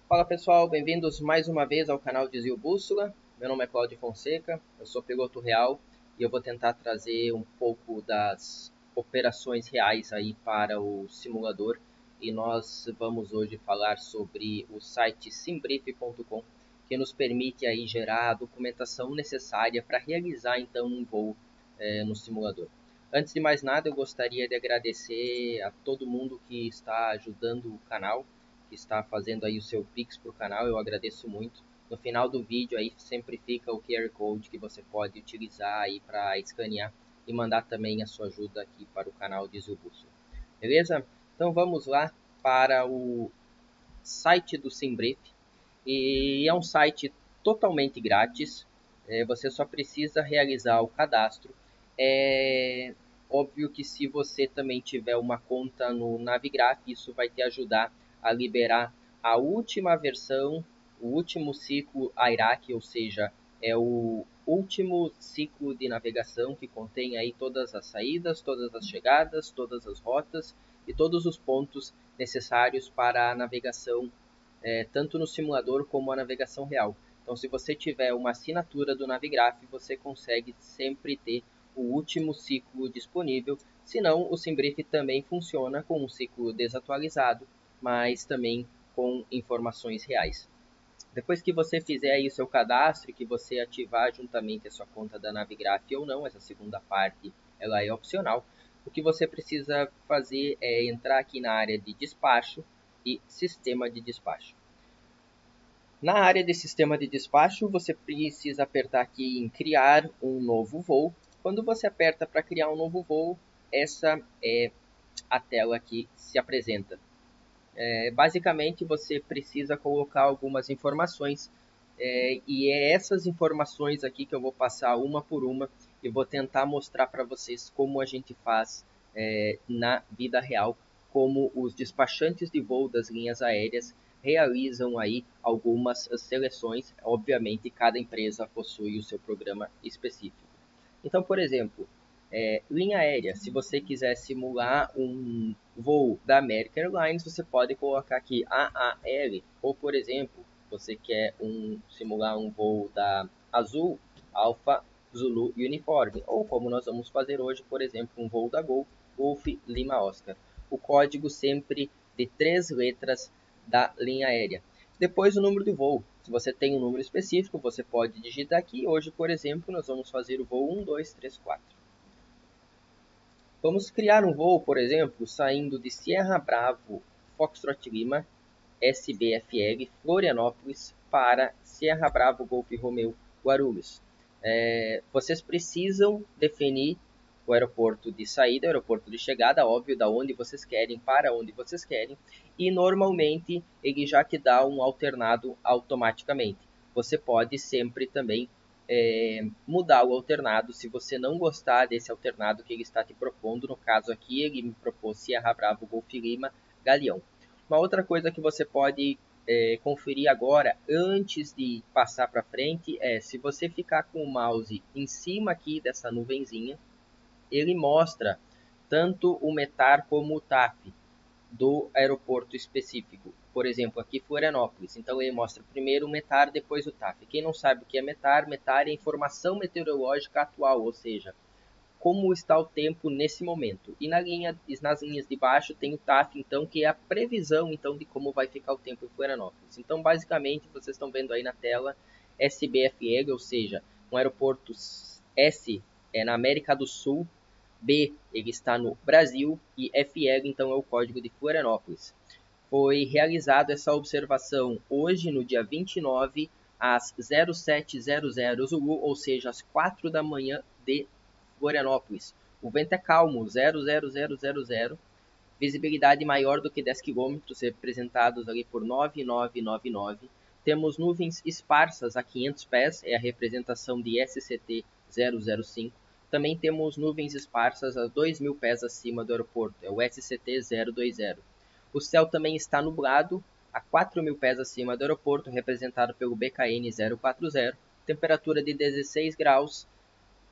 Fala pessoal, bem-vindos mais uma vez ao canal Desvio Bússola. Meu nome é Cláudio Fonseca, eu sou piloto real e eu vou tentar trazer um pouco das operações reais aí para o simulador. E nós vamos hoje falar sobre o site simbrief.com, que nos permite aí gerar a documentação necessária para realizar então um voo no simulador. Antes de mais nada, eu gostaria de agradecer a todo mundo que está ajudando o canal, que está fazendo aí o seu Pix para o canal, eu agradeço muito. No final do vídeo aí sempre fica o QR Code que você pode utilizar aí para escanear e mandar também a sua ajuda aqui para o canal de Zilbusso. Beleza? Então vamos lá para o site do Simbrief. E é um site totalmente grátis, você só precisa realizar o cadastro. É óbvio que se você também tiver uma conta no Navigraph, isso vai te ajudar a liberar a última versão, o último ciclo AIRAC, ou seja, é o último ciclo de navegação que contém aí todas as saídas, todas as chegadas, todas as rotas e todos os pontos necessários para a navegação tanto no simulador como a navegação real. Então, se você tiver uma assinatura do Navigraph, você consegue sempre ter o último ciclo disponível. Se não, o Simbrief também funciona com um ciclo desatualizado, mas também com informações reais. Depois que você fizer aí o seu cadastro e que você ativar juntamente a sua conta da Navigraph ou não, essa segunda parte ela é opcional, o que você precisa fazer é entrar aqui na área de despacho e sistema de despacho. Na área de sistema de despacho, você precisa apertar aqui em criar um novo voo. Quando você aperta para criar um novo voo, essa é a tela que se apresenta. Basicamente, você precisa colocar algumas informações e é essas informações aqui que eu vou passar uma por uma e vou tentar mostrar para vocês como a gente faz na vida real, como os despachantes de voo das linhas aéreas realizam aí algumas seleções. Obviamente, cada empresa possui o seu programa específico. Então, por exemplo, linha aérea, se você quiser simular um voo da American Airlines, você pode colocar aqui AAL, ou por exemplo, você quer simular um voo da Azul, Alpha Zulu Uniforme, ou como nós vamos fazer hoje, por exemplo, um voo da Gol, Golf Lima Oscar. O código sempre de 3 letras da linha aérea. Depois o número de voo. Se você tem um número específico, você pode digitar aqui. Hoje, por exemplo, nós vamos fazer o voo 1234. Vamos criar um voo, por exemplo, saindo de Sierra Bravo, Foxtrot Lima, SBFL, Florianópolis, para Sierra Bravo, Golf Romeo, Guarulhos. Vocês precisam definir o aeroporto de saída, o aeroporto de chegada, óbvio, da onde vocês querem, para onde vocês querem, e normalmente ele já te dá um alternado automaticamente. Você pode sempre também mudar o alternado se você não gostar desse alternado que ele está te propondo. No caso aqui, ele me propôs Sierra Bravo, Golf Lima, Galeão. Uma outra coisa que você pode conferir agora, antes de passar para frente, é se você ficar com o mouse em cima aqui dessa nuvenzinha, ele mostra tanto o METAR como o TAP do aeroporto específico. Por exemplo, aqui Florianópolis. Então ele mostra primeiro o METAR, depois o TAP. Quem não sabe o que é METAR, METAR é informação meteorológica atual, ou seja, como está o tempo nesse momento. E nas linhas de baixo tem o TAF, então, que é a previsão então de como vai ficar o tempo em Florianópolis. Então, basicamente, vocês estão vendo aí na tela SBFL, ou seja, um aeroporto S é na América do Sul, B ele está no Brasil e FL então é o código de Florianópolis. Foi realizada essa observação hoje, no dia 29, às 0700 Zulu, ou seja, às 4 da manhã de Florianópolis. O vento é calmo, 0,0000. Visibilidade maior do que 10 km, representados ali por 9999. Temos nuvens esparsas a 500 pés, é a representação de SCT 005. Também temos nuvens esparsas a 2.000 pés acima do aeroporto, é o SCT 020. O céu também está nublado a 4.000 pés acima do aeroporto, representado pelo BKN 040. Temperatura de 16 graus.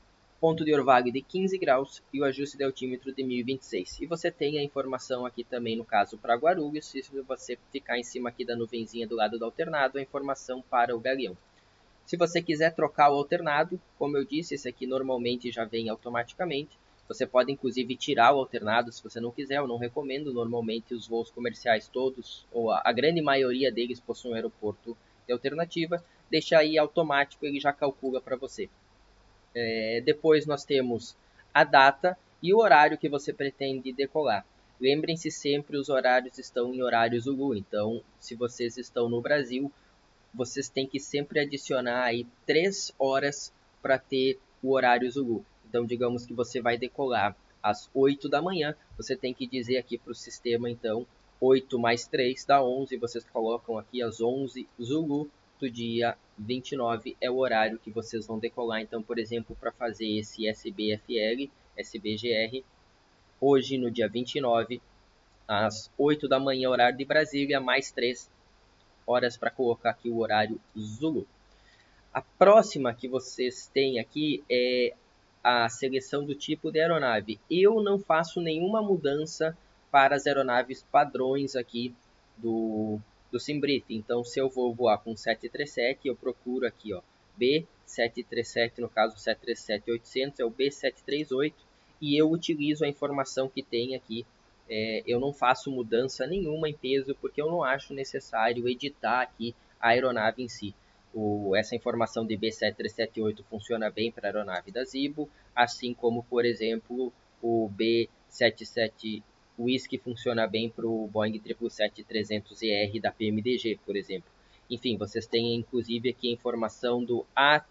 ponto de orvalho de 15 graus e o ajuste de altímetro de 1026. E você tem a informação aqui também, no caso, para Guarulhos, se você ficar em cima aqui da nuvenzinha do lado do alternado, a informação para o Galeão. Se você quiser trocar o alternado, como eu disse, esse aqui normalmente já vem automaticamente. Você pode inclusive tirar o alternado se você não quiser, eu não recomendo. Normalmente os voos comerciais todos, ou a grande maioria deles, possuem um aeroporto de alternativa. Deixa aí automático, ele já calcula para você. Depois nós temos a data e o horário que você pretende decolar. Lembrem-se sempre, os horários estão em horário Zulu, então se vocês estão no Brasil, vocês têm que sempre adicionar aí 3 horas para ter o horário Zulu. Então, digamos que você vai decolar às 8 da manhã, você tem que dizer aqui para o sistema, então, 8 mais 3 dá 11, vocês colocam aqui às 11 Zulu do dia 29, é o horário que vocês vão decolar. Então, por exemplo, para fazer esse SBFL, SBGR, hoje no dia 29, às 8 da manhã, horário de Brasília, mais 3 horas para colocar aqui o horário Zulu. A próxima que vocês têm aqui é a seleção do tipo de aeronave. Eu não faço nenhuma mudança para as aeronaves padrões aqui do Simbrief. Então, se eu vou voar com 737, eu procuro aqui, ó, B737, no caso 737-800, é o B738, e eu utilizo a informação que tem aqui. Eu não faço mudança nenhuma em peso, porque eu não acho necessário editar aqui a aeronave em si. Essa informação de B7378 funciona bem para a aeronave da Zibo, assim como, por exemplo, o B77 Whisky funciona bem para o Boeing 777-300ER da PMDG, por exemplo. Enfim, vocês têm inclusive aqui a informação do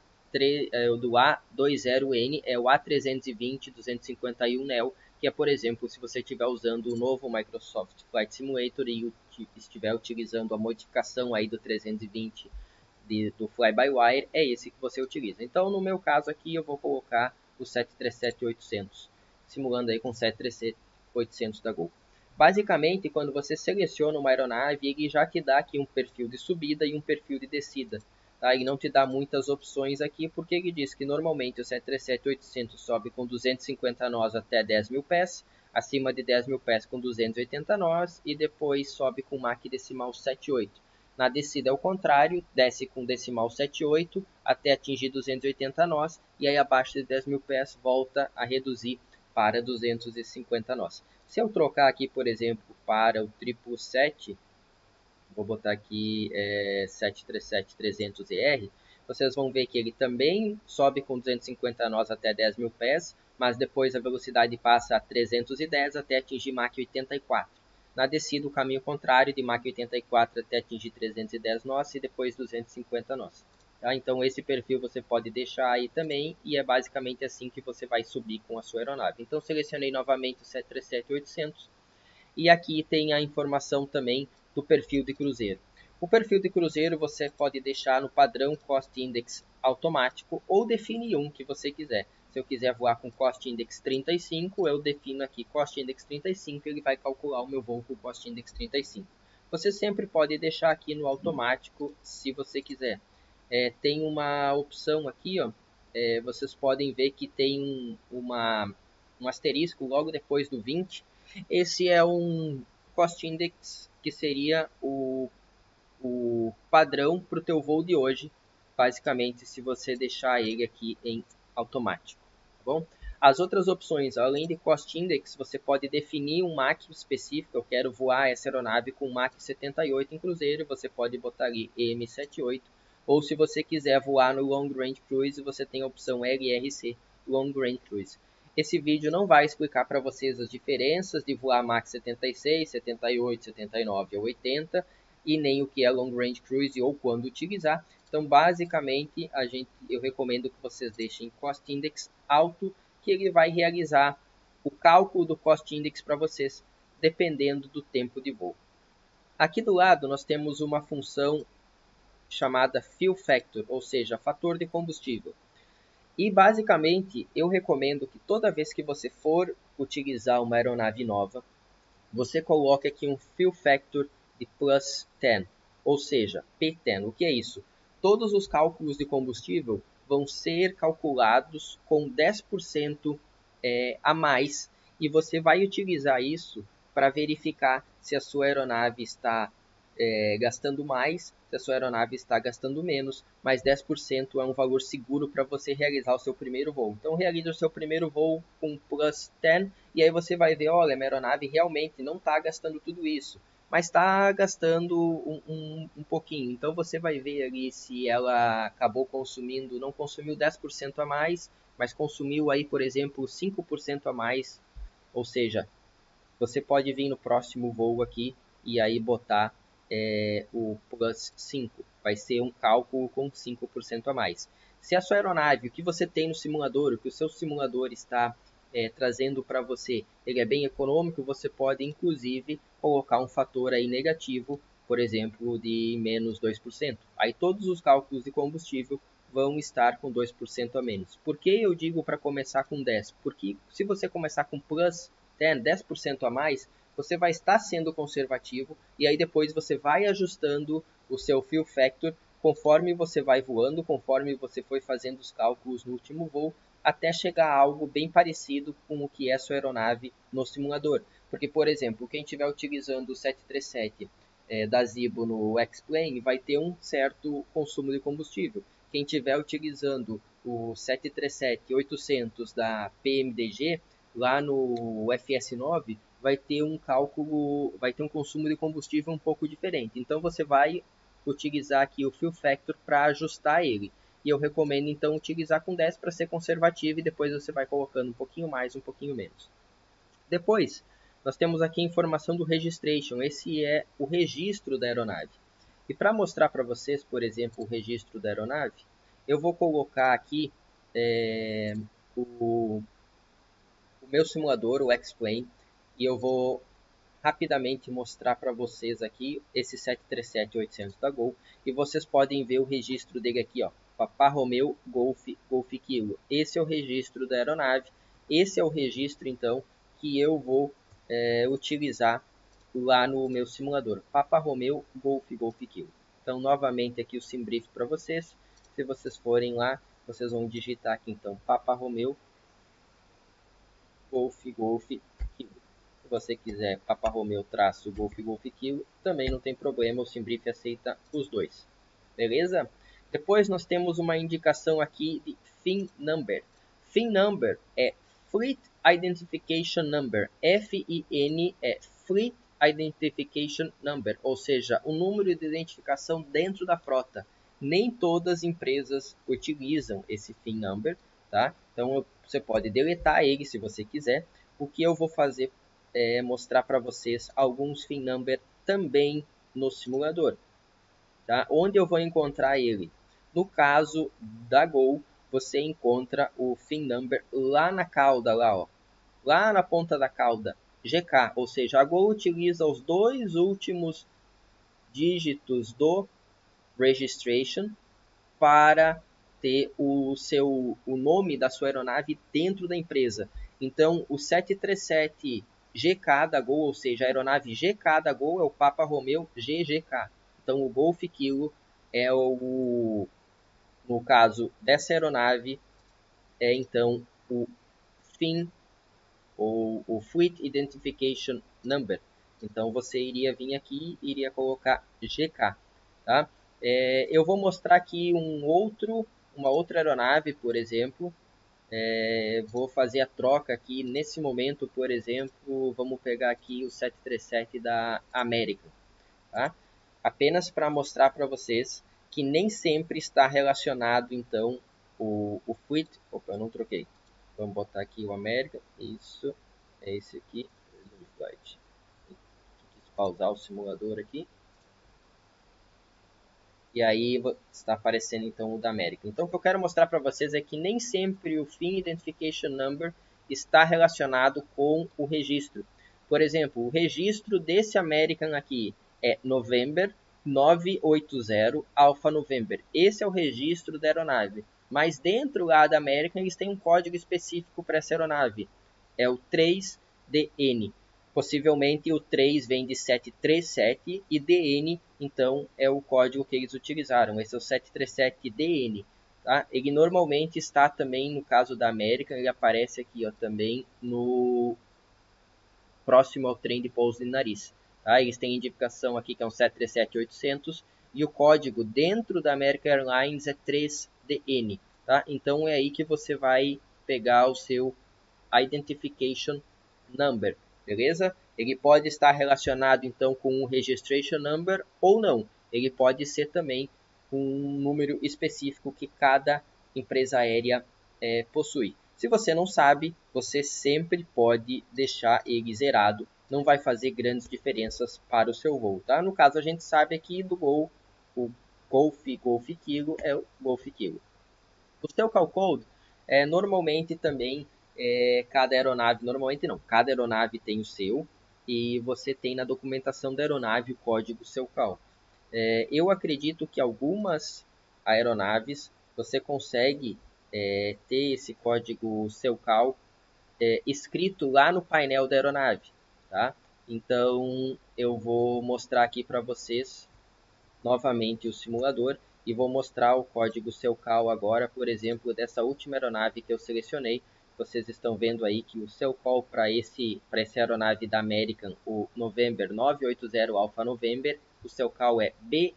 A20N, é o A320-251neo, que é, por exemplo, se você estiver usando o novo Microsoft Flight Simulator e estiver utilizando a modificação aí do 320 do Fly-by-Wire, é esse que você utiliza. Então, no meu caso aqui, eu vou colocar o 737-800, simulando aí com o 737-800 da Gol. Basicamente, quando você seleciona uma aeronave, ele já te dá aqui um perfil de subida e um perfil de descida. Tá? Ele não te dá muitas opções aqui, porque ele diz que normalmente o 737-800 sobe com 250 nós até 10 mil pés, acima de 10 mil pés com 280 nós, e depois sobe com Mach decimal 78. Na descida é o contrário, desce com decimal 78 até atingir 280 nós, e aí abaixo de 10 mil pés volta a reduzir para 250 nós. Se eu trocar aqui, por exemplo, para o 777, vou botar aqui 737-300ER, vocês vão ver que ele também sobe com 250 nós até 10 mil pés, mas depois a velocidade passa a 310 até atingir Mach 84. Na descida, o caminho contrário, de Mach 84 até atingir 310 nós e depois 250 nós. Tá? Então, esse perfil você pode deixar aí também, e é basicamente assim que você vai subir com a sua aeronave. Então, selecionei novamente o 737-800, e aqui tem a informação também do perfil de cruzeiro. O perfil de cruzeiro você pode deixar no padrão Cost Index automático, ou define um que você quiser. Se eu quiser voar com Cost Index 35, eu defino aqui Cost Index 35, ele vai calcular o meu voo com Cost Index 35. Você sempre pode deixar aqui no automático, se você quiser. Tem uma opção aqui, ó, vocês podem ver que tem um asterisco logo depois do 20. Esse é um Cost Index que seria o padrão para o teu voo de hoje, basicamente, se você deixar ele aqui em automático, tá bom? As outras opções, além de Cost Index, você pode definir um Mach específico. Eu quero voar essa aeronave com Mach 78 em cruzeiro, você pode botar ali EM78, ou se você quiser voar no Long Range Cruise, você tem a opção LRC, Long Range Cruise. Esse vídeo não vai explicar para vocês as diferenças de voar Mach 76, 78, 79 ou 80, e nem o que é Long Range Cruise ou quando utilizar. Então, basicamente, eu recomendo que vocês deixem Cost Index alto, que ele vai realizar o cálculo do Cost Index para vocês, dependendo do tempo de voo. Aqui do lado, nós temos uma função chamada Fuel Factor, ou seja, fator de combustível. E basicamente, eu recomendo que toda vez que você for utilizar uma aeronave nova, você coloque aqui um Fuel Factor de plus 10, ou seja, P10. O que é isso? Todos os cálculos de combustível vão ser calculados com 10% a mais, e você vai utilizar isso para verificar se a sua aeronave está gastando mais, se a sua aeronave está gastando menos, mas 10% é um valor seguro para você realizar o seu primeiro voo. Então realize o seu primeiro voo com plus 10 e aí você vai ver, olha, minha aeronave realmente não está gastando tudo isso, mas está gastando um pouquinho. Então você vai ver ali se ela acabou consumindo, não consumiu 10% a mais, mas consumiu aí, por exemplo, 5% a mais, ou seja, você pode vir no próximo voo aqui e aí botar o plus 5. Vai ser um cálculo com 5% a mais. Se a sua aeronave, o que você tem no simulador, o que o seu simulador está trazendo para você, ele é bem econômico, você pode inclusive colocar um fator aí negativo, por exemplo, de menos 2%. Aí todos os cálculos de combustível vão estar com 2% a menos. Por que eu digo para começar com 10? Porque se você começar com plus 10% a mais, você vai estar sendo conservativo e aí depois você vai ajustando o seu fuel factor conforme você vai voando, conforme você foi fazendo os cálculos no último voo, até chegar a algo bem parecido com o que é a sua aeronave no simulador. Porque, por exemplo, quem estiver utilizando o 737 da Zibo no X-Plane vai ter um certo consumo de combustível. Quem estiver utilizando o 737-800 da PMDG, lá no FS9, vai ter um cálculo, vai ter um consumo de combustível um pouco diferente. Então você vai utilizar aqui o fuel factor para ajustar ele. E eu recomendo então utilizar com 10 para ser conservativo e depois você vai colocando um pouquinho mais, um pouquinho menos. Depois, nós temos aqui a informação do registration. Esse é o registro da aeronave. E para mostrar para vocês, por exemplo, o registro da aeronave, eu vou colocar aqui o meu simulador, o X-Plane, e eu vou rapidamente mostrar para vocês aqui esse 737-800 da Gol, e vocês podem ver o registro dele aqui, ó, Papa Romeo Golf Kilo. Esse é o registro da aeronave, esse é o registro então que eu vou utilizar lá no meu simulador, Papa Romeo Golf Kilo. Então novamente aqui o SimBrief para vocês, se vocês forem lá, vocês vão digitar aqui então Papa Romeo Golf Kilo. Se você quiser Papa Romeo traço Golf Kilo, também não tem problema, o SimBrief aceita os dois. Beleza? Depois nós temos uma indicação aqui de FIN Number. FIN Number é Fleet Identification Number. FIN é Fleet Identification Number, ou seja, o número de identificação dentro da frota. Nem todas as empresas utilizam esse FIN Number, tá? Então você pode deletar ele se você quiser. O que eu vou fazer é mostrar para vocês alguns FIN Number também no simulador. Tá? Onde eu vou encontrar ele? No caso da Gol, você encontra o FIN Number lá na cauda, lá na ponta da cauda, GK, ou seja, a Gol utiliza os dois últimos dígitos do registration para ter o nome da sua aeronave dentro da empresa. Então, o 737 GK da Gol, ou seja, a aeronave GK da Gol é o Papa Romeo GGK. Então, o Golf Kilo é no caso dessa aeronave, é então o FIN, ou o Fleet Identification Number. Então, você iria vir aqui e iria colocar GK, tá? Eu vou mostrar aqui uma outra aeronave, por exemplo. Vou fazer a troca aqui nesse momento, por exemplo, vamos pegar aqui o 737 da American, tá? Apenas para mostrar para vocês que nem sempre está relacionado, então, o Fleet. Opa, eu não troquei. Vamos botar aqui o American. Isso, é esse aqui. Quis pausar o simulador aqui. E aí está aparecendo então o da América. Então o que eu quero mostrar para vocês é que nem sempre o FIN Identification Number está relacionado com o registro. Por exemplo, o registro desse American aqui é November 980 Alpha November. Esse é o registro da aeronave. Mas dentro lá da American eles têm um código específico para essa aeronave. É o 3DN. Possivelmente o 3 vem de 737 e DN, então, é o código que eles utilizaram. Esse é o 737DN. Tá? Ele normalmente está também, no caso da América, ele aparece aqui ó, também no próximo ao trem de pouso de nariz. Tá? Eles têm indicação aqui que é um 737-800 e o código dentro da American Airlines é 3DN. Tá? Então é aí que você vai pegar o seu Identification Number, beleza? Ele pode estar relacionado então com o Registration Number ou não. Ele pode ser também um número específico que cada empresa aérea possui. Se você não sabe, você sempre pode deixar ele zerado. Não vai fazer grandes diferenças para o seu voo, tá? No caso, a gente sabe aqui do Gol, o Golf Kilo é o Golf Kilo. O seu call code, normalmente também, cada aeronave, normalmente não, cada aeronave tem o seu, e você tem na documentação da aeronave o código seu call. Eu acredito que algumas aeronaves você consegue ter esse código seu call escrito lá no painel da aeronave, tá? Então eu vou mostrar aqui para vocês novamente o simulador e vou mostrar o código seu call agora, por exemplo, dessa última aeronave que eu selecionei. Vocês estão vendo aí que o seu call para essa aeronave da American, o November 980 Alpha November, o seu call é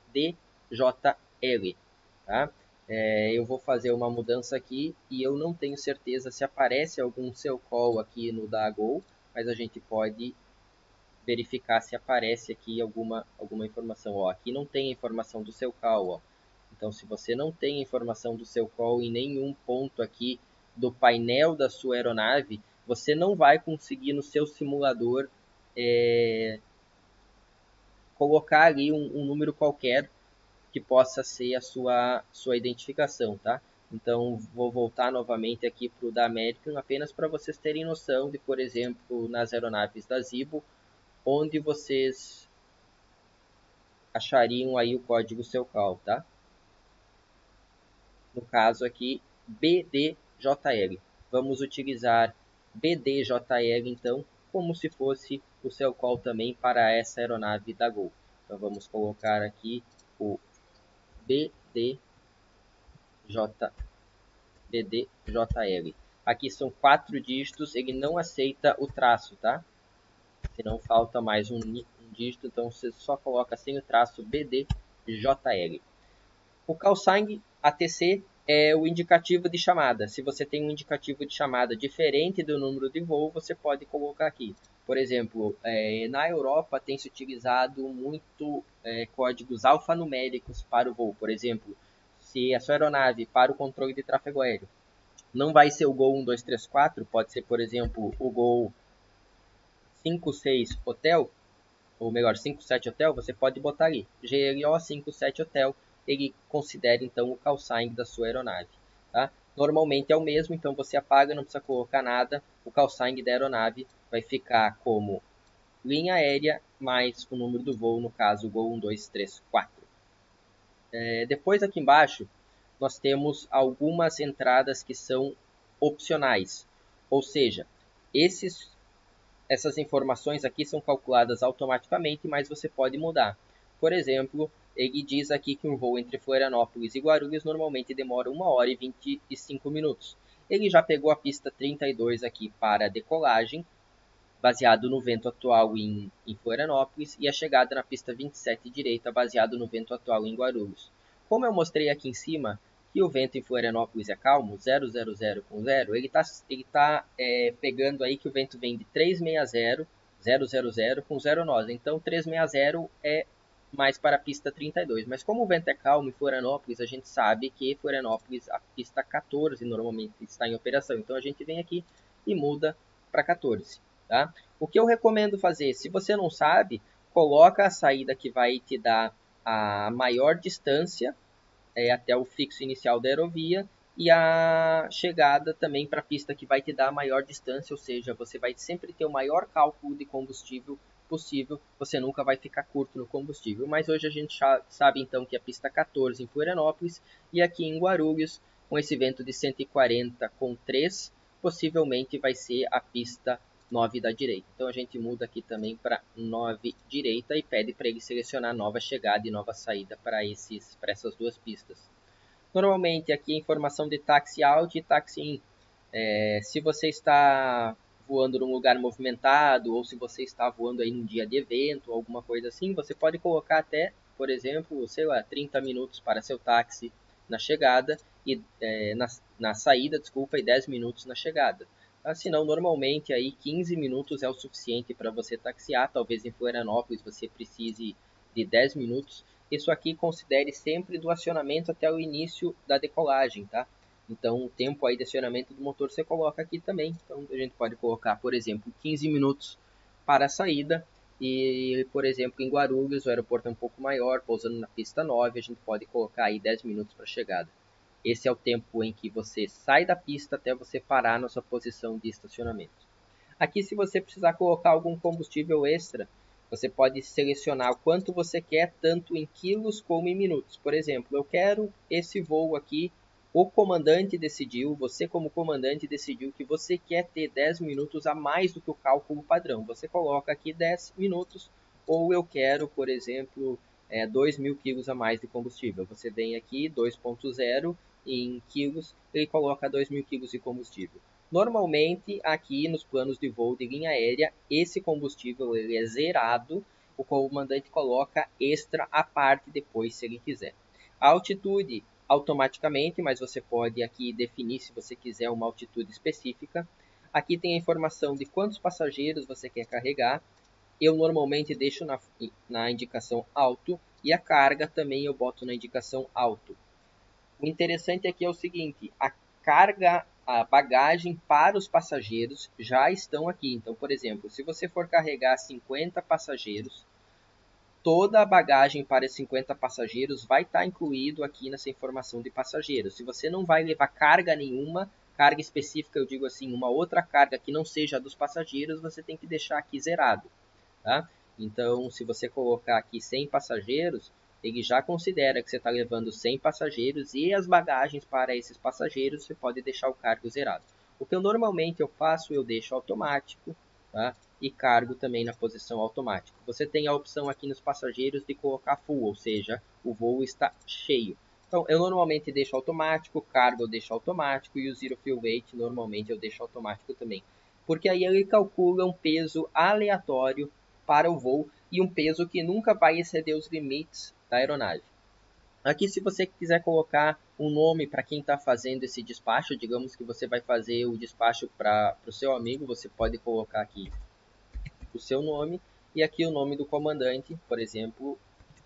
BDJL, tá? Eu vou fazer uma mudança aqui e eu não tenho certeza se aparece algum seu call aqui no da Gol, mas a gente pode verificar se aparece aqui alguma informação. Ó, aqui não tem a informação do seu call. Ó. Então, se você não tem a informação do seu call em nenhum ponto aqui do painel da sua aeronave, você não vai conseguir no seu simulador colocar ali um número qualquer que possa ser a sua identificação, tá? Então, vou voltar novamente aqui para o da American, apenas para vocês terem noção de, por exemplo, nas aeronaves da Zibo, onde vocês achariam aí o código seu call, tá? No caso aqui, BDJL. Vamos utilizar BDJL, então, como se fosse o seu call também para essa aeronave da Gol. Então, vamos colocar aqui o BDJL. Aqui são 4 dígitos, ele não aceita o traço, tá? Senão falta mais um dígito, então você só coloca sem o traço BDJL. O call sign ATC é o indicativo de chamada. Se você tem um indicativo de chamada diferente do número de voo, você pode colocar aqui. Por exemplo, na Europa tem se utilizado muito códigos alfanuméricos para o voo. Por exemplo, se a sua aeronave para o controle de tráfego aéreo não vai ser o Gol 1234, pode ser, por exemplo, o Gol 56 Hotel, ou melhor, 57 Hotel, você pode botar ali, GLO 57 Hotel, ele considera então o call sign da sua aeronave. Tá? Normalmente é o mesmo, então você apaga, não precisa colocar nada, o call sign da aeronave vai ficar como linha aérea mais o número do voo, no caso, Gol 1234. Depois aqui embaixo, nós temos algumas entradas que são opcionais, ou seja, essas informações aqui são calculadas automaticamente, mas você pode mudar. Por exemplo, ele diz aqui que um voo entre Florianópolis e Guarulhos normalmente demora 1 hora e 25 minutos. Ele já pegou a pista 32 aqui para decolagem, baseado no vento atual em Florianópolis, e a chegada na pista 27 direita, baseado no vento atual em Guarulhos. Como eu mostrei aqui em cima, que o vento em Florianópolis é calmo, 000 com 0, ele tá pegando aí que o vento vem de 360, 000 com 0 nós. Então 360 é mais para a pista 32. Mas como o vento é calmo em Florianópolis, a gente sabe que Florianópolis, a pista 14 normalmente está em operação. Então a gente vem aqui e muda para 14. Tá? O que eu recomendo fazer, se você não sabe, coloca a saída que vai te dar a maior distância até o fixo inicial da aerovia e a chegada também para a pista que vai te dar a maior distância, ou seja, você vai sempre ter o maior cálculo de combustível possível, você nunca vai ficar curto no combustível. Mas hoje a gente sabe então que a pista 14 em Florianópolis e aqui em Guarulhos, com esse vento de 140 com 3, possivelmente vai ser a pista 9 da direita. Então a gente muda aqui também para 9 direita e pede para ele selecionar nova chegada e nova saída para essas duas pistas. Normalmente aqui a informação de taxi out e taxi in. Se você está voando num lugar movimentado ou se você está voando aí num dia de evento, alguma coisa assim, você pode colocar até, por exemplo, sei lá, 30 minutos para seu táxi na chegada e na saída, desculpa, e 10 minutos na chegada. Senão, normalmente aí 15 minutos é o suficiente para você taxiar. Talvez em Florianópolis você precise de 10 minutos. Isso aqui considere sempre do acionamento até o início da decolagem, tá? Então, o tempo aí de acionamento do motor você coloca aqui também. Então, a gente pode colocar, por exemplo, 15 minutos para a saída. E, por exemplo, em Guarulhos, o aeroporto é um pouco maior, pousando na pista 9, a gente pode colocar aí 10 minutos para a chegada. Esse é o tempo em que você sai da pista até você parar na sua posição de estacionamento. Aqui, se você precisar colocar algum combustível extra, você pode selecionar o quanto você quer, tanto em quilos como em minutos. Por exemplo, eu quero esse voo aqui, o comandante decidiu, você como comandante decidiu que você quer ter 10 minutos a mais do que o cálculo padrão. Você coloca aqui 10 minutos, ou eu quero, por exemplo, 2.000 quilos a mais de combustível. Você vem aqui, 2.0 em quilos, ele coloca 2.000 quilos de combustível. Normalmente, aqui nos planos de voo de linha aérea, esse combustível ele é zerado, o comandante coloca extra à parte depois, se ele quiser. A altitude, automaticamente, mas você pode aqui definir se você quiser uma altitude específica. Aqui tem a informação de quantos passageiros você quer carregar. Eu normalmente deixo na indicação alto e a carga também eu boto na indicação alto. O interessante aqui é o seguinte, a carga, a bagagem para os passageiros já estão aqui. Então, por exemplo, se você for carregar 50 passageiros, toda a bagagem para 50 passageiros vai estar incluído aqui nessa informação de passageiros. Se você não vai levar carga nenhuma, carga específica, eu digo assim, uma outra carga que não seja a dos passageiros, você tem que deixar aqui zerado, tá? Então, se você colocar aqui 100 passageiros, ele já considera que você está levando 100 passageiros e as bagagens para esses passageiros, você pode deixar o cargo zerado. O que eu normalmente eu faço, eu deixo automático, tá? E cargo também na posição automática. Você tem a opção aqui nos passageiros de colocar full, ou seja, o voo está cheio. Então, eu normalmente deixo automático, cargo eu deixo automático e o zero fuel weight normalmente eu deixo automático também. Porque aí ele calcula um peso aleatório para o voo e um peso que nunca vai exceder os limites da aeronave. Aqui, se você quiser colocar um nome para quem está fazendo esse despacho, digamos que você vai fazer o despacho para o seu amigo, você pode colocar aqui o seu nome e aqui o nome do comandante, por exemplo,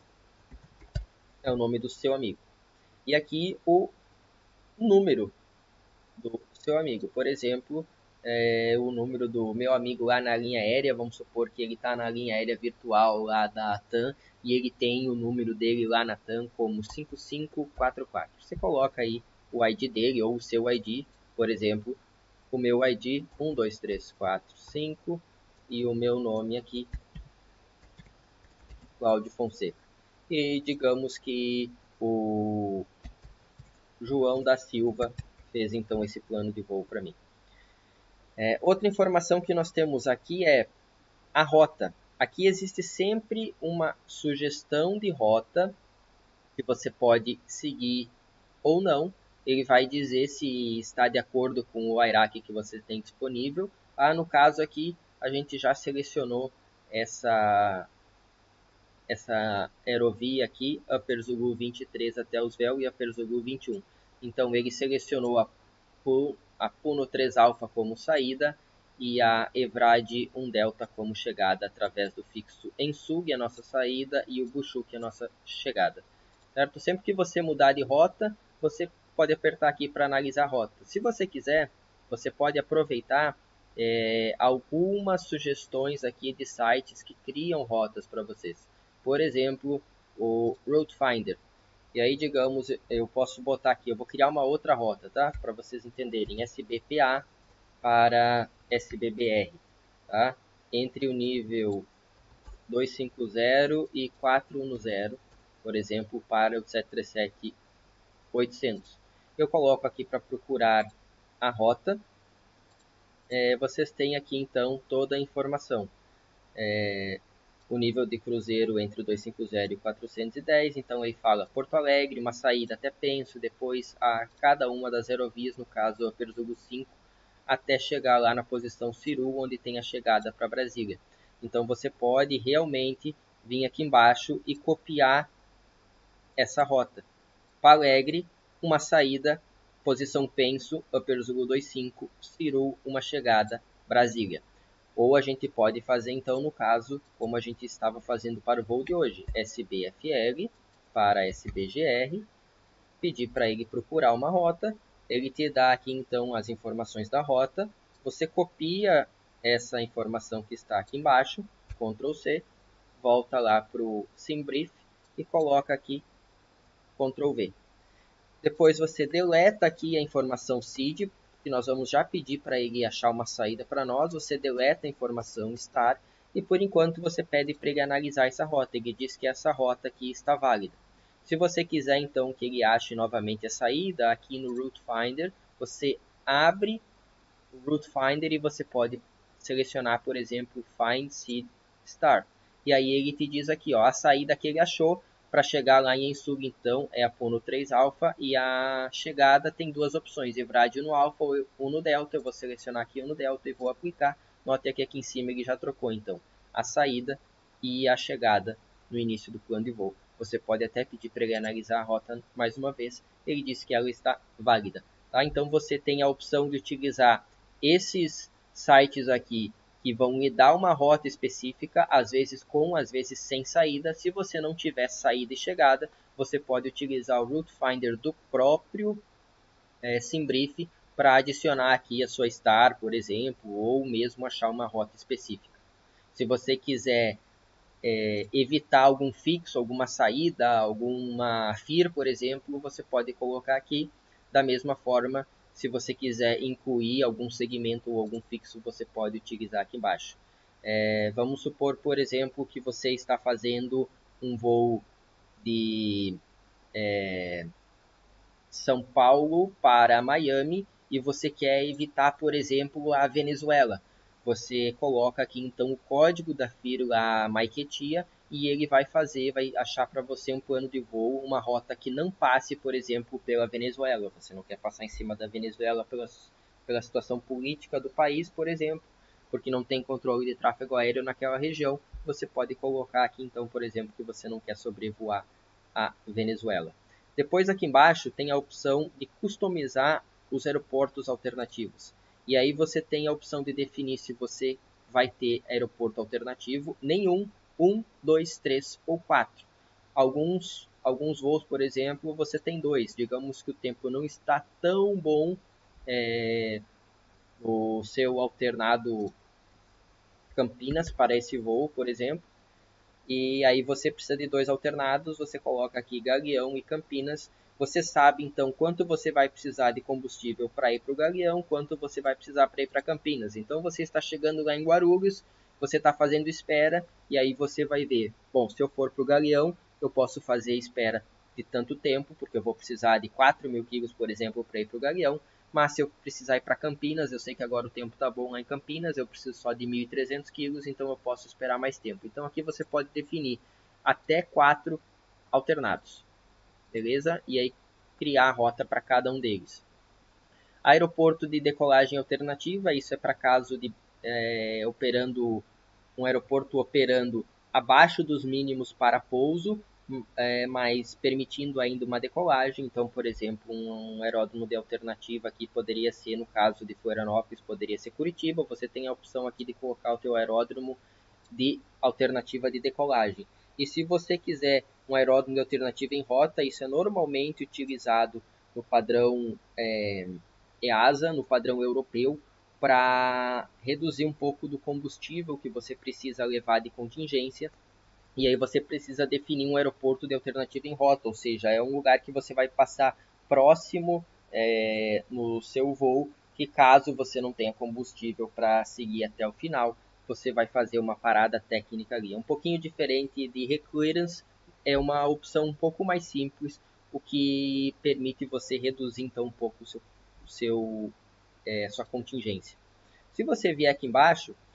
é o nome do seu amigo. E aqui o número do seu amigo, por exemplo, o número do meu amigo lá na linha aérea, vamos supor que ele está na linha aérea virtual lá da TAM e ele tem o número dele lá na TAM como 5544. Você coloca aí o ID dele ou o seu ID, por exemplo, o meu ID 12345 e o meu nome aqui, Cláudio Fonseca. E digamos que o João da Silva fez então esse plano de voo para mim. Outra informação que nós temos aqui é a rota. Aqui existe sempre uma sugestão de rota que você pode seguir ou não. Ele vai dizer se está de acordo com o IRAC que você tem disponível. No caso aqui, a gente já selecionou essa aerovia aqui, Upper Zulu 23 até Usvel e Upper Zulu 21. Então ele selecionou a Puno 3 Alpha como saída e a Evrade 1 Delta como chegada através do fixo Ensug, a nossa saída, e o Bushuk, a nossa chegada. Certo? Sempre que você mudar de rota, você pode apertar aqui para analisar a rota. Se você quiser, você pode aproveitar algumas sugestões aqui de sites que criam rotas para vocês. Por exemplo, o Route Finder. E aí, digamos, eu posso botar aqui, eu vou criar uma outra rota, tá? Para vocês entenderem, SBPA para SBBR, tá? Entre o nível 250 e 410, por exemplo, para o 737-800. Eu coloco aqui para procurar a rota. Vocês têm aqui, então, toda a informação. o nível de cruzeiro entre o 250 e o 410, então aí fala Porto Alegre, uma saída até Penso, depois a cada uma das aerovias, no caso a Perzugo 5, até chegar lá na posição Ciru, onde tem a chegada para Brasília. Então você pode realmente vir aqui embaixo e copiar essa rota. Palegre, uma saída, posição Penso, Upper Zulu 25, Ciru, uma chegada, Brasília. Ou a gente pode fazer então, no caso, como a gente estava fazendo para o voo de hoje, SBFL para SBGR, pedir para ele procurar uma rota, ele te dá aqui então as informações da rota, você copia essa informação que está aqui embaixo, Ctrl C, volta lá para o SimBrief e coloca aqui Ctrl V. Depois você deleta aqui a informação seed, que nós vamos já pedir para ele achar uma saída para nós. Você deleta a informação star e por enquanto você pede para ele analisar essa rota. Ele diz que essa rota aqui está válida. Se você quiser então que ele ache novamente a saída, aqui no Route Finder, você abre o Route Finder e você pode selecionar, por exemplo, Find Seed Star. E aí ele te diz aqui, ó, a saída que ele achou para chegar lá em Ensug, então, é a Pono 3 Alpha e a chegada tem duas opções, Evradio no Alpha ou Uno Delta. Eu vou selecionar aqui Uno Delta e vou aplicar. Note que aqui em cima ele já trocou, então, a saída e a chegada no início do plano de voo. Você pode até pedir para ele analisar a rota mais uma vez. Ele disse que ela está válida. Tá? Então você tem a opção de utilizar esses sites aqui que vão lhe dar uma rota específica, às vezes com, às vezes sem saída. Se você não tiver saída e chegada, você pode utilizar o Route Finder do próprio SimBrief para adicionar aqui a sua Star, por exemplo, ou mesmo achar uma rota específica. Se você quiser evitar algum fixo, alguma saída, alguma FIR, por exemplo, você pode colocar aqui. Da mesma forma, se você quiser incluir algum segmento ou algum fixo, você pode utilizar aqui embaixo. Vamos supor, por exemplo, que você está fazendo um voo de São Paulo para Miami e você quer evitar, por exemplo, a Venezuela. Você coloca aqui então o código da firma Maiquetia e ele vai achar para você um plano de voo, uma rota que não passe, por exemplo, pela Venezuela. Você não quer passar em cima da Venezuela pela situação política do país, por exemplo, porque não tem controle de tráfego aéreo naquela região. Você pode colocar aqui então, por exemplo, que você não quer sobrevoar a Venezuela. Depois aqui embaixo tem a opção de customizar os aeroportos alternativos. E aí você tem a opção de definir se você vai ter aeroporto alternativo, nenhum, 1, 2, 3 ou 4. Alguns voos, por exemplo, você tem 2. Digamos que o tempo não está tão bom no seu alternado Campinas para esse voo, por exemplo. E aí você precisa de 2 alternados, você coloca aqui Galeão e Campinas. Você sabe então quanto você vai precisar de combustível para ir para o Galeão, quanto você vai precisar para ir para Campinas. Então você está chegando lá em Guarulhos, você está fazendo espera e aí você vai ver, bom, se eu for para o Galeão, eu posso fazer espera de tanto tempo, porque eu vou precisar de 4.000 quilos, por exemplo, para ir para o Galeão. Mas se eu precisar ir para Campinas, eu sei que agora o tempo está bom lá em Campinas, eu preciso só de 1.300 quilos, então eu posso esperar mais tempo. Então aqui você pode definir até 4 alternados, beleza? E aí criar a rota para cada um deles. Aeroporto de decolagem alternativa, isso é para caso de operando um aeroporto operando abaixo dos mínimos para pouso, mas permitindo ainda uma decolagem. Então, por exemplo, um aeródromo de alternativa aqui poderia ser, no caso de Florianópolis, poderia ser Curitiba. Você tem a opção aqui de colocar o teu aeródromo de alternativa de decolagem. E se você quiser um aeródromo de alternativa em rota, isso é normalmente utilizado no padrão EASA, no padrão europeu, para reduzir um pouco do combustível que você precisa levar de contingência. E aí você precisa definir um aeroporto de alternativa em rota, ou seja, é um lugar que você vai passar próximo no seu voo, que caso você não tenha combustível para seguir até o final, você vai fazer uma parada técnica ali. É um pouquinho diferente de reclearance, é uma opção um pouco mais simples, o que permite você reduzir então um pouco sua contingência. Se você vier aqui embaixo,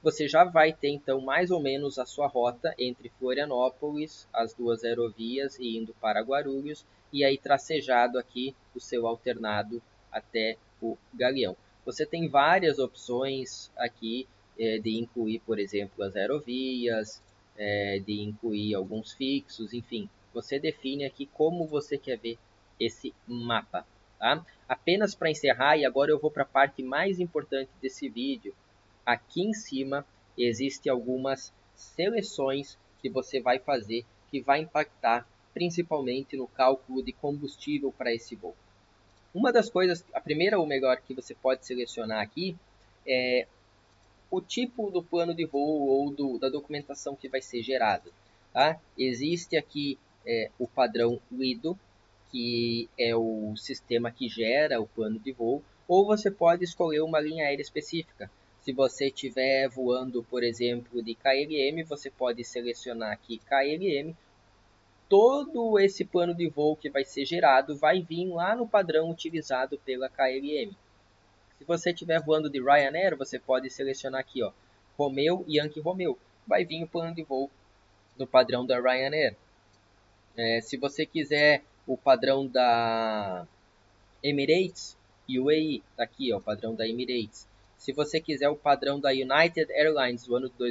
você já vai ter então mais ou menos a sua rota entre Florianópolis, as duas aerovias e indo para Guarulhos, e aí tracejado aqui o seu alternado até o Galeão. Você tem várias opções aqui de incluir, por exemplo, as aerovias, de incluir alguns fixos, enfim. Você define aqui como você quer ver esse mapa. Tá? Apenas para encerrar, e agora eu vou para a parte mais importante desse vídeo. Aqui em cima existem algumas seleções que você vai fazer que vai impactar principalmente no cálculo de combustível para esse voo. Uma das coisas, a primeira ou melhor que você pode selecionar aqui é o tipo do plano de voo ou da documentação que vai ser gerada. Tá? Existe aqui o padrão LIDO, que é o sistema que gera o plano de voo, ou você pode escolher uma linha aérea específica. Se você estiver voando, por exemplo, de KLM, você pode selecionar aqui KLM. Todo esse plano de voo que vai ser gerado vai vir lá no padrão utilizado pela KLM. Se você estiver voando de Ryanair, você pode selecionar aqui, ó, Romeo e Yankee Romeo. Vai vir o plano de voo no padrão da Ryanair. Se você quiser o padrão da Emirates, UAE, tá aqui, ó, o padrão da Emirates. Se você quiser o padrão da United Airlines do ano de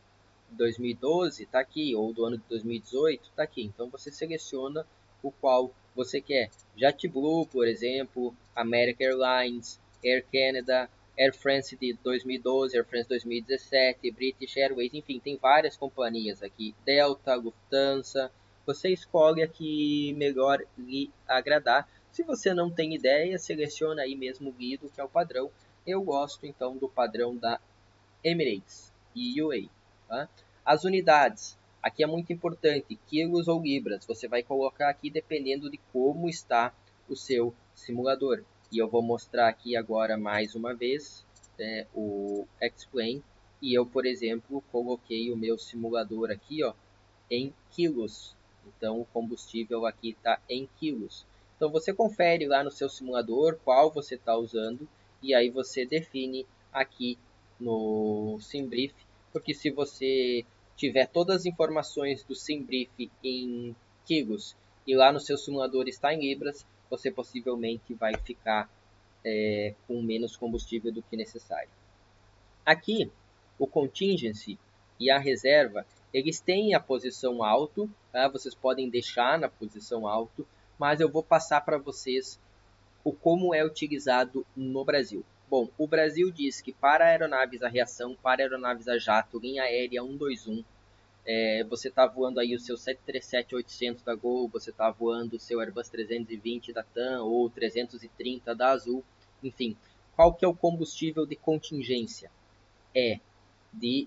2012, tá aqui, ou do ano de 2018, tá aqui. Então você seleciona o qual você quer. JetBlue, por exemplo, American Airlines, Air Canada, Air France de 2012, Air France 2017, British Airways, enfim, tem várias companhias aqui. Delta, Lufthansa. Você escolhe a que melhor lhe agradar. Se você não tem ideia, seleciona aí mesmo o guido, que é o padrão. Eu gosto então do padrão da Emirates e UAE. Tá? As unidades, aqui é muito importante, quilos ou libras, você vai colocar aqui dependendo de como está o seu simulador. E eu vou mostrar aqui agora mais uma vez o Explain. E eu, por exemplo, coloquei o meu simulador aqui, ó, em quilos. Então o combustível aqui está em quilos. Então você confere lá no seu simulador qual você está usando e aí você define aqui no SimBrief, porque se você tiver todas as informações do SimBrief em quilos e lá no seu simulador está em libras, você possivelmente vai ficar com menos combustível do que necessário. Aqui, o contingency e a reserva, eles têm a posição alto, tá? Vocês podem deixar na posição alto, mas eu vou passar para vocês o como é utilizado no Brasil. Bom, o Brasil diz que para aeronaves a reação, para aeronaves a jato, linha aérea 121, você está voando aí o seu 737-800 da Gol, você está voando o seu Airbus 320 da TAM ou 330 da Azul, enfim, qual que é o combustível de contingência? É de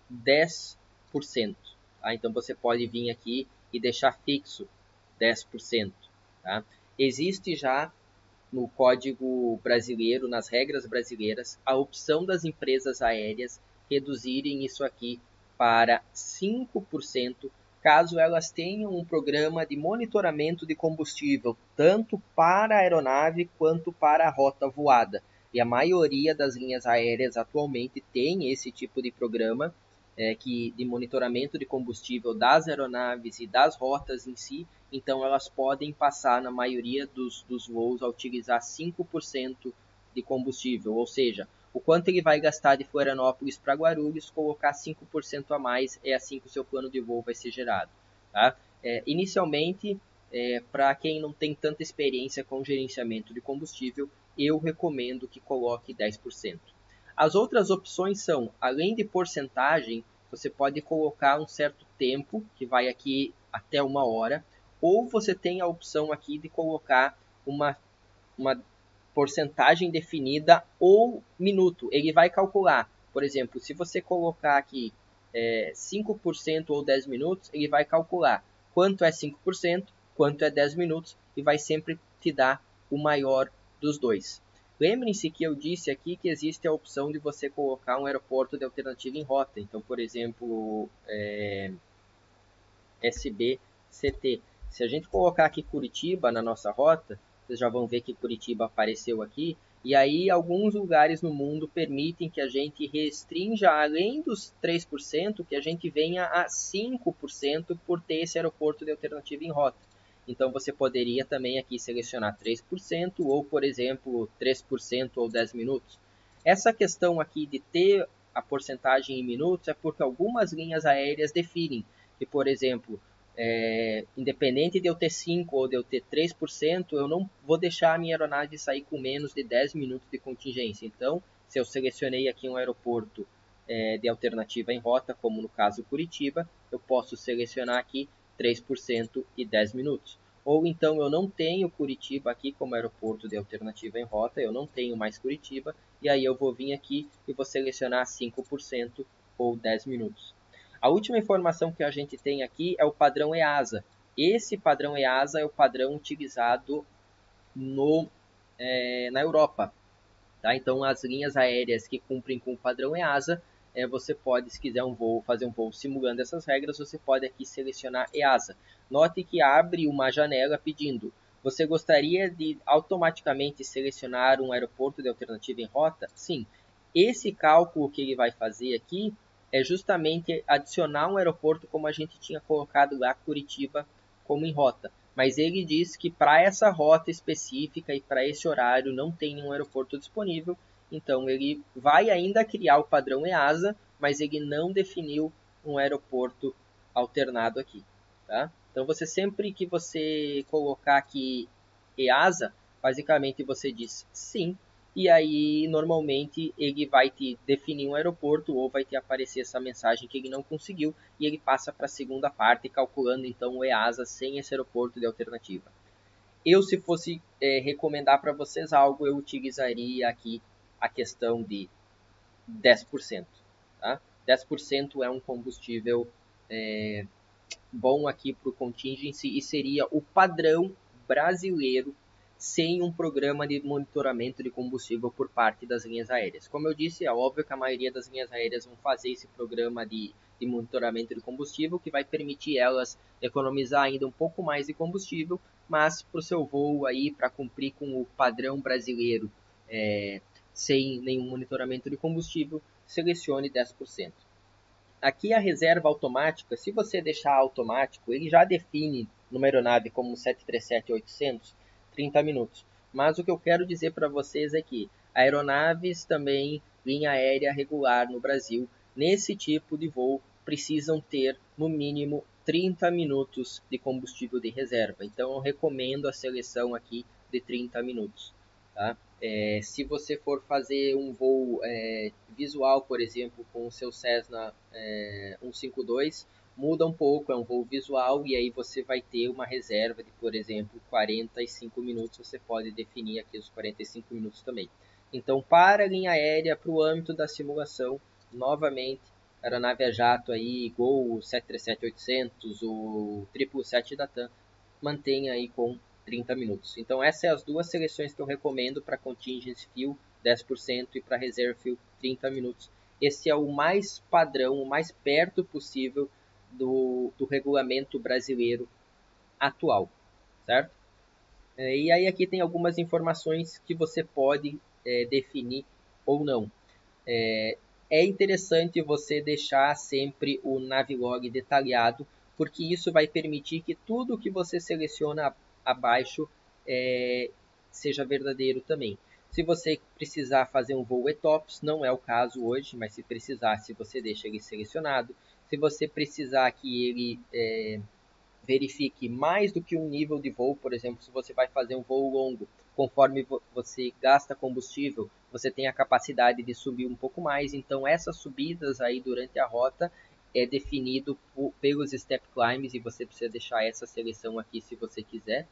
10%. Tá? Então você pode vir aqui e deixar fixo 10%. Tá? Existe já no Código Brasileiro, nas regras brasileiras, a opção das empresas aéreas reduzirem isso aqui para 5%, caso elas tenham um programa de monitoramento de combustível, tanto para a aeronave quanto para a rota voada. E a maioria das linhas aéreas atualmente tem esse tipo de programa de monitoramento de combustível das aeronaves e das rotas em si, então elas podem passar na maioria dos voos a utilizar 5% de combustível, ou seja, o quanto ele vai gastar de Florianópolis para Guarulhos, colocar 5% a mais, é assim que o seu plano de voo vai ser gerado. Tá? Inicialmente, para quem não tem tanta experiência com gerenciamento de combustível, eu recomendo que coloque 10%. As outras opções são, além de porcentagem, você pode colocar um certo tempo, que vai aqui até 1 hora, ou você tem a opção aqui de colocar uma porcentagem definida ou minuto. Ele vai calcular, por exemplo, se você colocar aqui 5% ou 10 minutos, ele vai calcular quanto é 5%, quanto é 10 minutos, e vai sempre te dar o maior dos dois. Lembrem-se que eu disse aqui que existe a opção de você colocar um aeroporto de alternativa em rota. Então, por exemplo, SBCT. Se a gente colocar aqui Curitiba na nossa rota, vocês já vão ver que Curitiba apareceu aqui. E aí, alguns lugares no mundo permitem que a gente restrinja, além dos 3%, que a gente venha a 5% por ter esse aeroporto de alternativa em rota. Então, você poderia também aqui selecionar 3% ou, por exemplo, 3% ou 10 minutos. Essa questão aqui de ter a porcentagem em minutos é porque algumas linhas aéreas definem que, por exemplo, independente de eu ter 5% ou de eu ter 3%, eu não vou deixar a minha aeronave sair com menos de 10 minutos de contingência. Então, se eu selecionei aqui um aeroporto de alternativa em rota, como no caso Curitiba, eu posso selecionar aqui 3% e 10 minutos. Ou então eu não tenho Curitiba aqui como aeroporto de alternativa em rota, eu não tenho mais Curitiba, e aí eu vou vir aqui e vou selecionar 5% ou 10 minutos. A última informação que a gente tem aqui é o padrão EASA. Esse padrão EASA é o padrão utilizado na Europa. Tá? Então, as linhas aéreas que cumprem com o padrão EASA, você pode, se quiser fazer um voo simulando essas regras, você pode aqui selecionar EASA. Note que abre uma janela pedindo: você gostaria de automaticamente selecionar um aeroporto de alternativa em rota? Sim. Esse cálculo que ele vai fazer aqui é justamente adicionar um aeroporto como a gente tinha colocado lá, Curitiba, como em rota. Mas ele diz que para essa rota específica e para esse horário não tem nenhum aeroporto disponível. Então ele vai ainda criar o padrão EASA, mas ele não definiu um aeroporto alternado aqui. Tá? Então você sempre que você colocar aqui EASA, basicamente você diz sim, e aí normalmente ele vai te definir um aeroporto ou vai te aparecer essa mensagem que ele não conseguiu e ele passa para a segunda parte calculando então o EASA sem esse aeroporto de alternativa. Eu, se fosse recomendar para vocês algo, eu utilizaria aqui a questão de 10%. Tá? 10% é um combustível bom aqui para o contingency e seria o padrão brasileiro sem um programa de monitoramento de combustível por parte das linhas aéreas. Como eu disse, é óbvio que a maioria das linhas aéreas vão fazer esse programa de monitoramento de combustível, que vai permitir elas economizar ainda um pouco mais de combustível, mas para o seu voo aí, para cumprir com o padrão brasileiro sem nenhum monitoramento de combustível, selecione 10%. Aqui a reserva automática, se você deixar automático, ele já define numa aeronave como 737-800, 30 minutos. Mas o que eu quero dizer para vocês é que aeronaves também, linha aérea regular no Brasil, nesse tipo de voo, precisam ter no mínimo 30 minutos de combustível de reserva. Então eu recomendo a seleção aqui de 30 minutos. Tá? Se você for fazer um voo visual, por exemplo, com o seu Cessna 152, muda um pouco, é um voo visual e aí você vai ter uma reserva de, por exemplo, 45 minutos, você pode definir aqui os 45 minutos também. Então, para a linha aérea, para o âmbito da simulação, novamente, aeronave a jato aí, Gol 737-800, o 777 da TAM, mantenha aí com 30 minutos. Então essas são as duas seleções que eu recomendo para Contingency Fuel 10% e para Reserve Fuel 30 minutos. Esse é o mais padrão, o mais perto possível do regulamento brasileiro atual, certo? E aí aqui tem algumas informações que você pode definir ou não. É interessante você deixar sempre o Navilog detalhado, porque isso vai permitir que tudo que você seleciona abaixo seja verdadeiro também. Se você precisar fazer um voo ETOPS, não é o caso hoje, mas se precisar, se você deixa ele selecionado. Se você precisar que ele verifique mais do que um nível de voo, por exemplo, se você vai fazer um voo longo, conforme você gasta combustível, você tem a capacidade de subir um pouco mais, então essas subidas aí durante a rota é definido pelos step climbs e você precisa deixar essa seleção aqui se você quiser.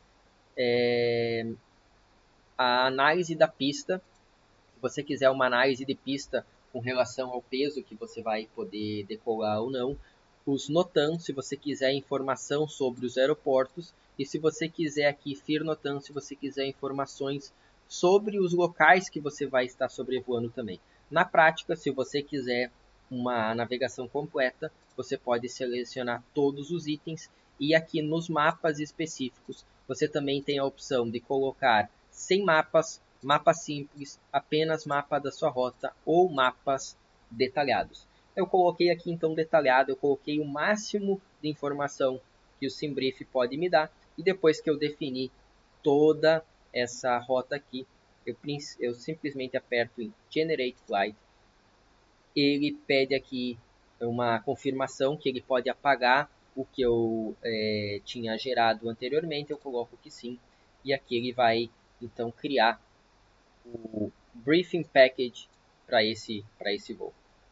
A análise da pista, se você quiser uma análise de pista com relação ao peso que você vai poder decolar ou não, os NOTAM, se você quiser informação sobre os aeroportos, e se você quiser aqui FIR-NOTAM, se você quiser informações sobre os locais que você vai estar sobrevoando também. Na prática, se você quiser uma navegação completa, você pode selecionar todos os itens e aqui nos mapas específicos você também tem a opção de colocar sem mapas, mapa simples, apenas mapa da sua rota ou mapas detalhados. Eu coloquei aqui então detalhado, eu coloquei o máximo de informação que o SimBrief pode me dar, e depois que eu definir toda essa rota aqui, eu simplesmente aperto em Generate Flight. Ele pede aqui uma confirmação que ele pode apagar o que eu tinha gerado anteriormente. Eu coloco que sim, e aqui ele vai então criar o Briefing Package para esse voo.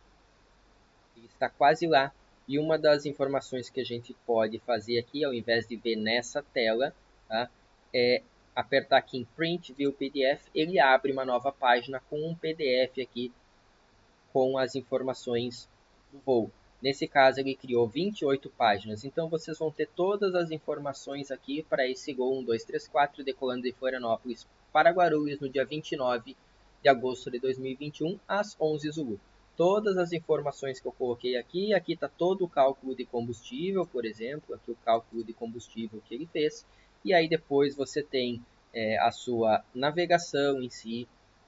Ele está quase lá, e uma das informações que a gente pode fazer aqui, ao invés de ver nessa tela, tá, é apertar aqui em Print View PDF, ele abre uma nova página com um PDF aqui com as informações do voo. Nesse caso, ele criou 28 páginas, então vocês vão ter todas as informações aqui para esse Gol 1234 decolando de Florianópolis para Guarulhos no dia 29 de agosto de 2021, às 11 Zulu. Todas as informações que eu coloquei aqui está todo o cálculo de combustível, por exemplo, aqui o cálculo de combustível que ele fez, e aí depois você tem a sua navegação em si,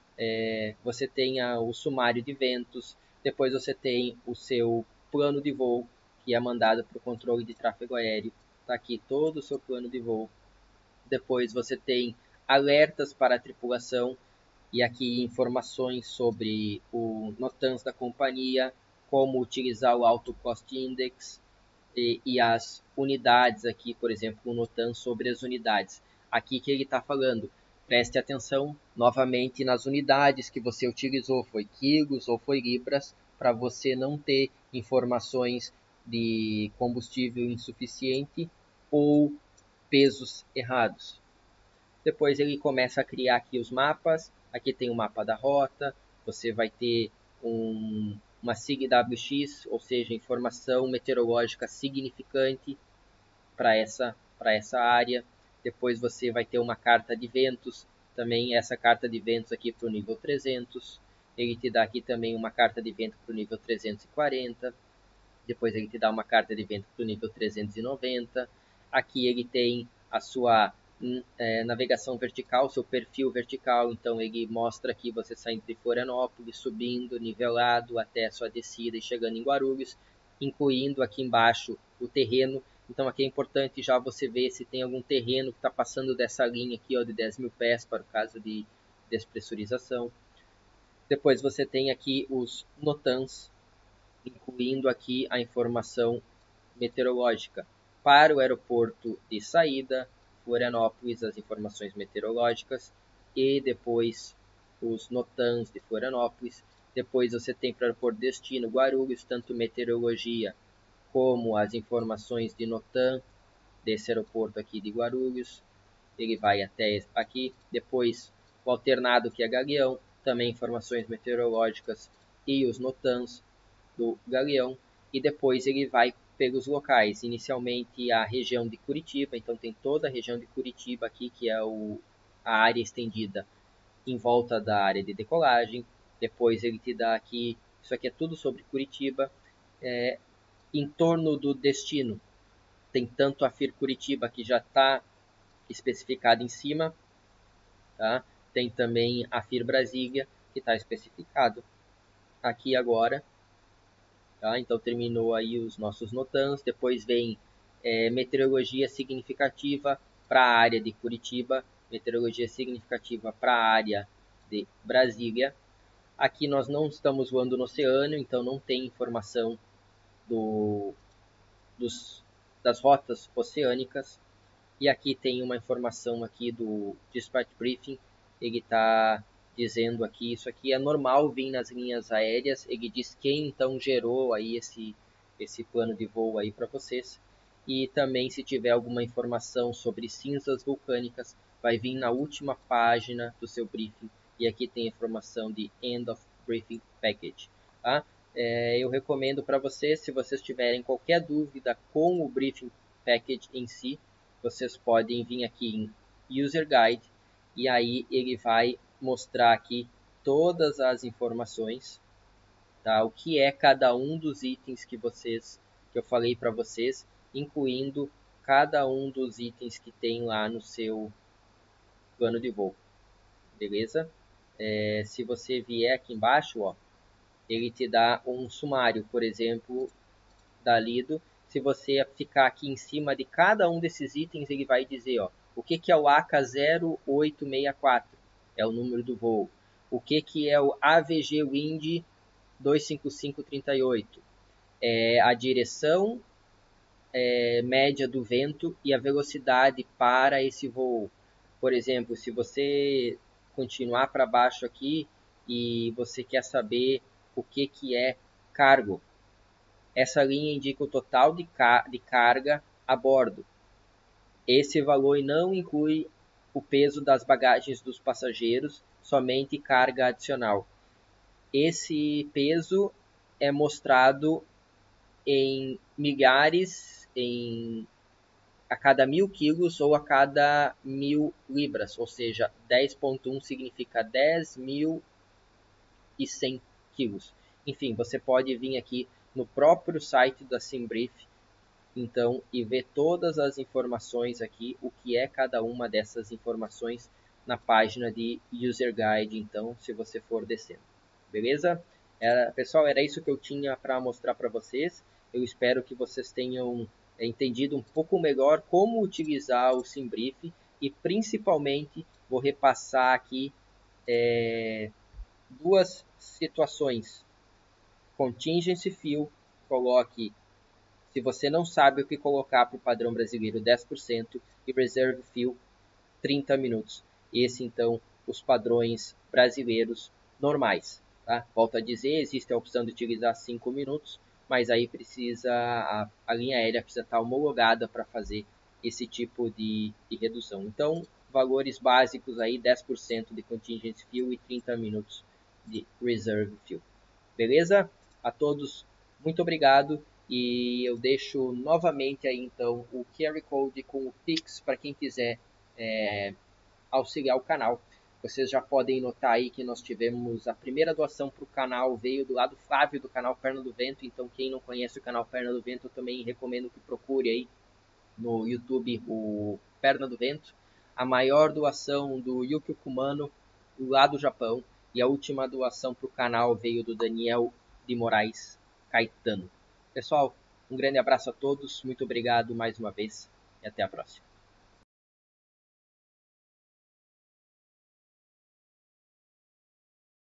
você tem o sumário de ventos, depois você tem o seu plano de voo, que é mandado para o controle de tráfego aéreo, está aqui todo o seu plano de voo. Depois você tem alertas para a tripulação, e aqui informações sobre o NOTAMs da companhia, como utilizar o Auto Cost Index e as unidades aqui, por exemplo, o NOTAM sobre as unidades. Aqui que ele está falando, preste atenção novamente nas unidades que você utilizou, foi quilos ou foi libras, para você não ter informações de combustível insuficiente ou pesos errados. Depois ele começa a criar aqui os mapas. Aqui tem o mapa da rota. Você vai ter uma SIGWX, ou seja, informação meteorológica significante para essa área. Depois você vai ter uma carta de ventos. Também essa carta de ventos aqui para o nível 300. Ele te dá aqui também uma carta de vento para o nível 340. Depois ele te dá uma carta de vento para o nível 390. Aqui ele tem a sua navegação vertical, seu perfil vertical. Então ele mostra aqui você saindo de Florianópolis, subindo, nivelado até a sua descida e chegando em Guarulhos, incluindo aqui embaixo o terreno. Então aqui é importante já você ver se tem algum terreno que está passando dessa linha aqui, ó, de 10 mil pés, para o caso de despressurização. Depois você tem aqui os NOTAMs, incluindo aqui a informação meteorológica para o aeroporto de saída, Florianópolis, as informações meteorológicas, e depois os NOTAMs de Florianópolis. Depois você tem para o aeroporto de destino, Guarulhos, tanto meteorologia como as informações de NOTAM desse aeroporto aqui de Guarulhos. Ele vai até aqui. Depois o alternado, que é Galeão, também informações meteorológicas e os NOTAMs do Galeão, e depois ele vai pelos locais, inicialmente a região de Curitiba. Então tem toda a região de Curitiba aqui, que é a área estendida em volta da área de decolagem. Depois ele te dá aqui, isso aqui é tudo sobre Curitiba, em torno do destino. Tem tanto a FIR Curitiba, que já está especificado em cima, tá? Tem também a FIR Brasília, que está especificado aqui agora. Tá? Então terminou aí os nossos NOTAMs. Depois vem meteorologia significativa para a área de Curitiba, meteorologia significativa para a área de Brasília. Aqui nós não estamos voando no oceano, então não tem informação das rotas oceânicas. E aqui tem uma informação aqui do Dispatch Briefing. Ele está dizendo aqui, isso aqui é normal vir nas linhas aéreas. Ele diz quem então gerou aí esse plano de voo aí para vocês. E também, se tiver alguma informação sobre cinzas vulcânicas, vai vir na última página do seu briefing. E aqui tem a informação de End of Briefing Package. Tá? Eu recomendo para vocês, se vocês tiverem qualquer dúvida com o Briefing Package em si, vocês podem vir aqui em User Guide, e aí ele vai mostrar aqui todas as informações, tá? O que é cada um dos itens que eu falei para vocês, incluindo cada um dos itens que tem lá no seu plano de voo. beleza? Se você vier aqui embaixo, ó, ele te dá um sumário, por exemplo, da Lido. Se você ficar aqui em cima de cada um desses itens, ele vai dizer, ó, o que é o AK0864, é o número do voo. O que é o AVG Wind 25538, é a direção média do vento e a velocidade para esse voo. Por exemplo, se você continuar para baixo aqui e você quer saber o que é cargo, essa linha indica o total de carga a bordo. Esse valor não inclui o peso das bagagens dos passageiros, somente carga adicional. Esse peso é mostrado em milhares, a cada 1.000 quilos ou a cada 1.000 libras, ou seja, 10,1 significa 10.100 quilos. Enfim, você pode vir aqui no próprio site da Simbrief, então, e ver todas as informações aqui, o que é cada uma dessas informações na página de User Guide, então, se você for descendo. Beleza? Pessoal, era isso que eu tinha para mostrar para vocês. Eu espero que vocês tenham entendido um pouco melhor como utilizar o Simbrief e, principalmente, vou repassar aqui duas situações. Contingency Fill, coloque, se você não sabe o que colocar para o padrão brasileiro, 10%, e Reserve Fill, 30 minutos. Esse, então, os padrões brasileiros normais. Tá? Volto a dizer, existe a opção de utilizar 5 minutos, mas aí precisa a linha aérea precisa estar homologada para fazer esse tipo de redução. Então, valores básicos aí, 10% de Contingency Fill e 30 minutos de Reserve Fill. Beleza? A todos, muito obrigado. E eu deixo novamente aí então o QR Code com o Pix para quem quiser auxiliar o canal. Vocês já podem notar aí que nós tivemos a primeira doação para o canal, veio do lado Flávio do canal Perna do Vento. Então quem não conhece o canal Perna do Vento, eu também recomendo que procure aí no YouTube o Perna do Vento. A maior doação do Yuki Kumano, lá do Japão. E a última doação para o canal veio do Daniel de Moraes Caetano. Pessoal, um grande abraço a todos, muito obrigado mais uma vez e até a próxima.